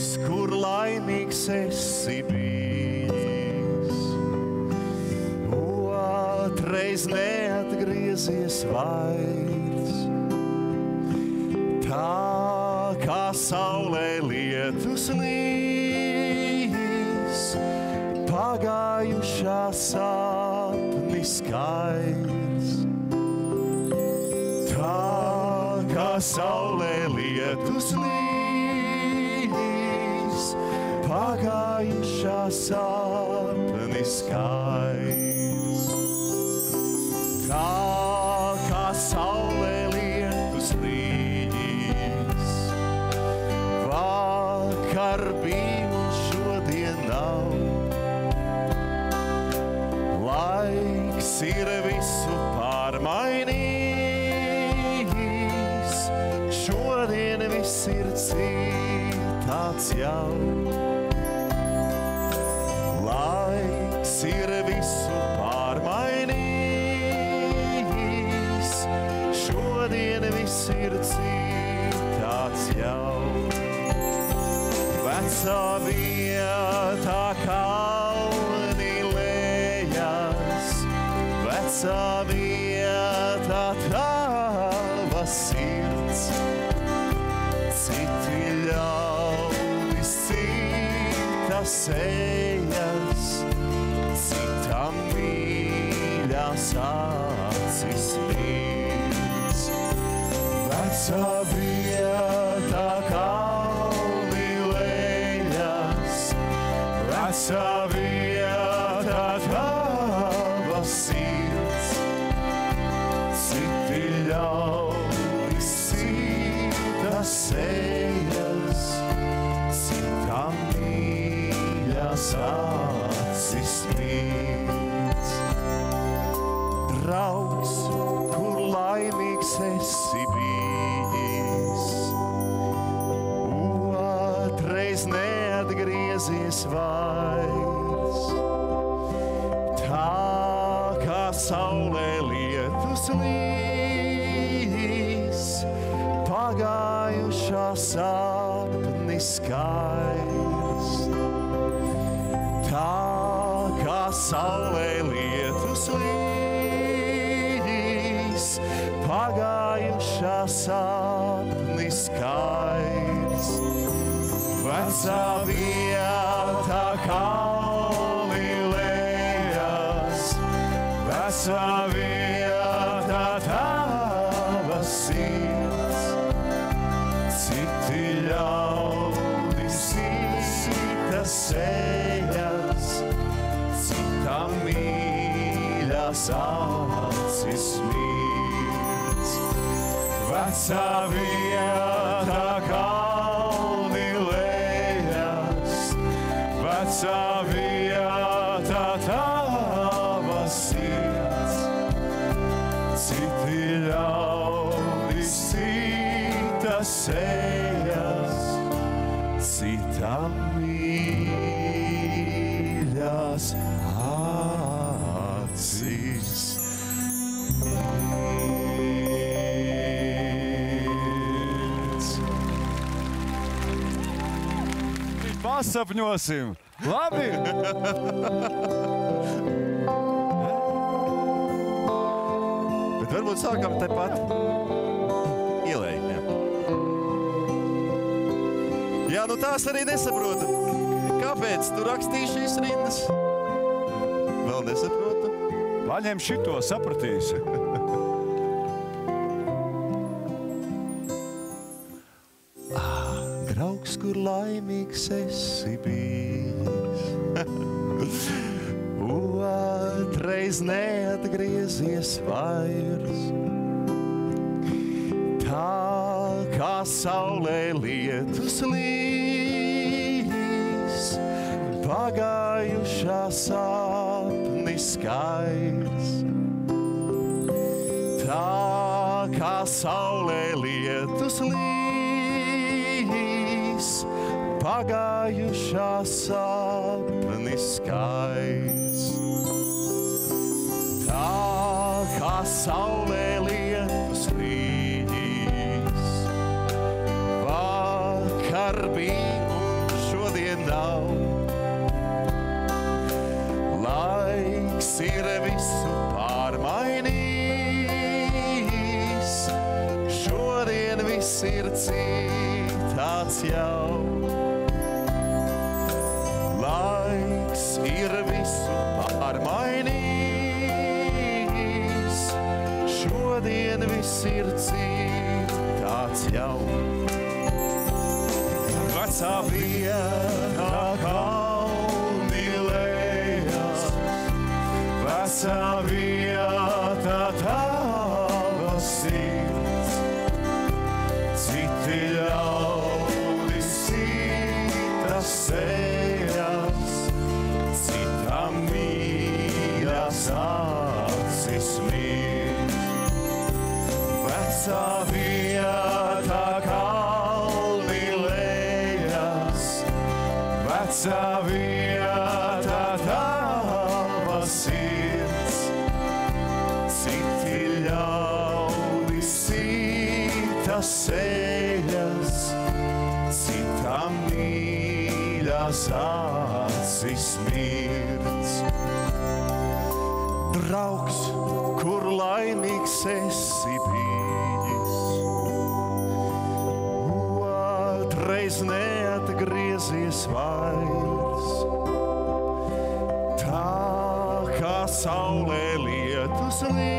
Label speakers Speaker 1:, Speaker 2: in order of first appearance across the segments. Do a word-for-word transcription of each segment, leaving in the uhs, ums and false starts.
Speaker 1: kur laimīgs esi bijis, otrais neatgriezies vairs. Tā kā saulē lietus līs, pagājušā sapni skaidrs. Tā kā saulē lietus līs, pagājušā sapni skaidrs. Tā kā saulē lietus līs, vakar bija un šodien nav. Laiks ir visu pārmainījis, šodien viss ir citāds jau. Laiks ir visu pārmainījis, šodien viss ir citāds jau. Vecā vietā kalni lejas, vecā vietā tava sirds. Citi ļaudis, citas sejas, citam mīļās acis mirds. Vecā vietā kalni lejas, vecā vietā tava sirds. Citi ļaudis, citas sejas, citam mīļās acis mirds. Draugs, kur laimīgs esi bijis, otrais neatgriezies vairs. Tā kā saulē lietus līs, pagājušā sapni skaidrs. Tā kā saulē lietus līs, pagājušā sapni skaidrs. Vecā vietā kalni lejas, vecā vietā tava sirds. Citi ļaudis, citas sejas, citam mīļās acis mirds. Vecā vietā kalni lejas, vecā vietā tava sirds. Citi ļaudis, citas sejas, citam mīļās acis mirds.
Speaker 2: Pasapņosim! Labi!
Speaker 1: Bet varbūt sākam tepat ielēj. Jā. jā, nu tās arī nesaprotu. Kāpēc tu rakstīji šīs rindas? Vēl nesaprotu.
Speaker 2: Paņem šito, sapratīsi.
Speaker 1: Draugs, kur laimīgs esi bijis, otrais neatgriezies vairs. Tā kā saulē lietus līs, pagājušā sapni skaidrs. Tā kā saulē lietus līs, pagājušā sapni skaidrs. Tā kā saulē lietus līs, vakar bija un viss ir citāds jau. Laiks ir visu pārmainījis, šodien viss ir citāds jau. Vecā vietā kalni lejas, vecā vietā tava sirds, citi ļaudis sita sejas, citam mīļas acis mirst. Vecā vietā kalni lejas, vecā vietā tava sirds, citi ļaudis sita sejas, citam mīļas acis mirds. Draugs, kur laimīgs esi bijis, otrais neatgriezies vairs. Tā kā saulē lietus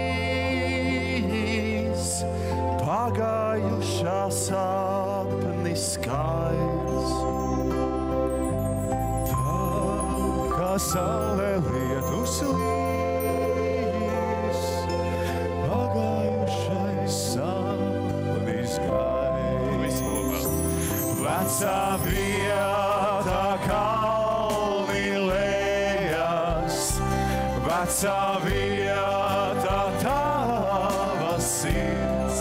Speaker 1: līs, pagājušā sapnis skaidrs. Tā kā saulē lietus līs, pagājušais sapnis skaidrs. Vecā vietā kalni lejas, vecā vietā tava sirds,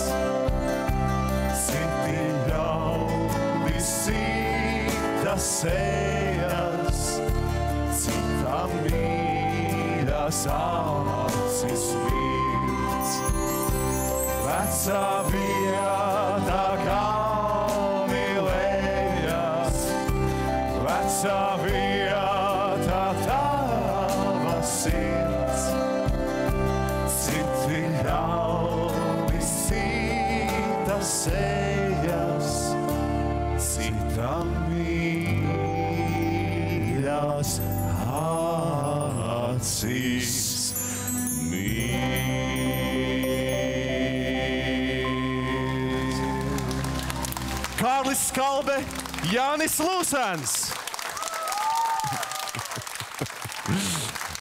Speaker 1: citi ļaudis sita sejas, citam mīļas acis mirds. Vecā vietā kalni lejas, vecā vietā tava sirds, citi ļaudis sita sejas, citam mīļas acis mirst. Kārlis Skalbe, Jānis Lūsens.